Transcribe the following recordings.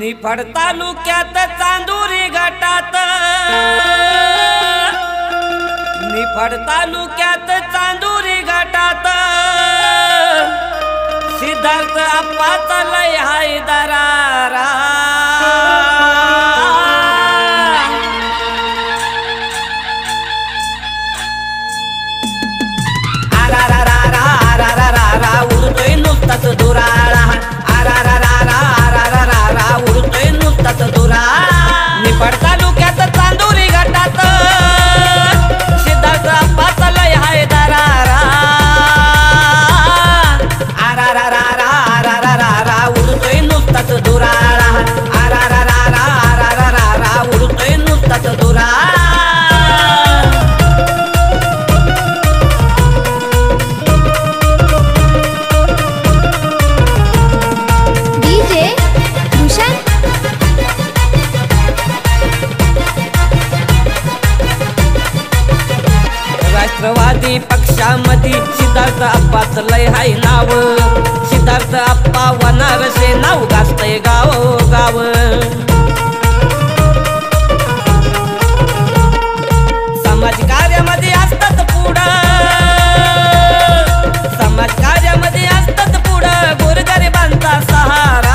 निफाड तालुक्यात चांदुरी गटात निफाड तालुक्यात चांदुरी गटात सिद्धार्थ आप्पाचा लय हाय दरारा उडतोय नुसताच दुराळा उडतोय नुसताच दुराळा निफाड तालुक्यात चांदुरी गटात सिद्धार्थ आप्पाचा लय हाय दरारा उडतोय नुसताच दुराळा उडतोय नुसताच दुराळा राष्ट्रवादी पक्षामध्ये सिद्धार्थ आप्पाचं लय हाय नाव सिद्धार्थ आप्पा वनारसे नाव गाजतय गाव गाव समाज कार्यामध्ये असतात पुढं समाज कार्यामध्ये असतात पुढं गोरगरिबांचा सहारा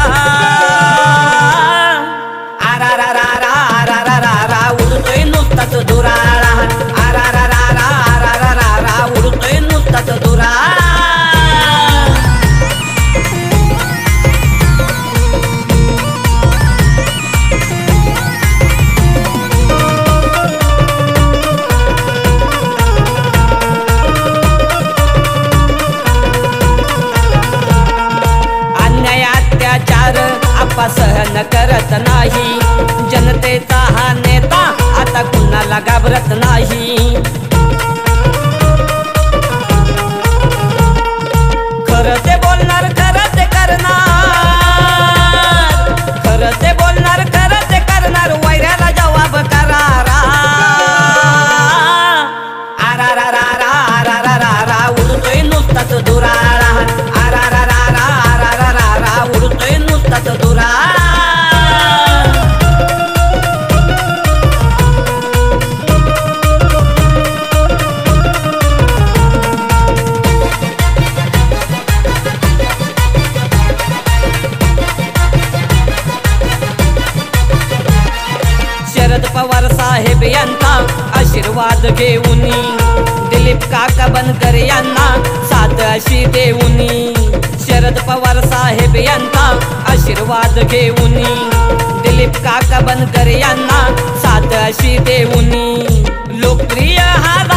उडतोय नुसताच दुराळा उडतोय नुसताच दुराळा अन्याय अत्याचार आप्पा सहन करत नाही जनतेचा हा नेता आता कुणाला घाबरत नाही खरं ते बोलणार खरं ते करणार खरं ते बोलणार खरं ते करणार वैऱ्याला जवाब करारा उडतोय नुसताच दुराळा उडतोय नुसताच दुराळा शरद पवार साहेब यांचा आशीर्वाद घेऊन दिलीप काका बनकर यांना साथ अशी देऊन शरद पवार साहेब यांचा आशीर्वाद घेऊन दिलीप काका बनकर यांना साथ अशी देऊन लोकप्रिय हा